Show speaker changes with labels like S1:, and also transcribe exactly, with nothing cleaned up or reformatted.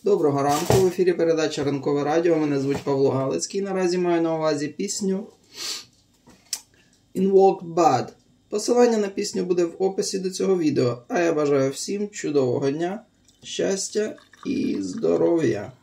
S1: Доброго ранку, в ефірі передача Ранкове Радіо. Мене звуть Павло Галицький. Наразі маю на увазі пісню In Walk Bad. Посилання на пісню буде в описі до цього відео. А я бажаю всім чудового дня, щастя і здоров'я.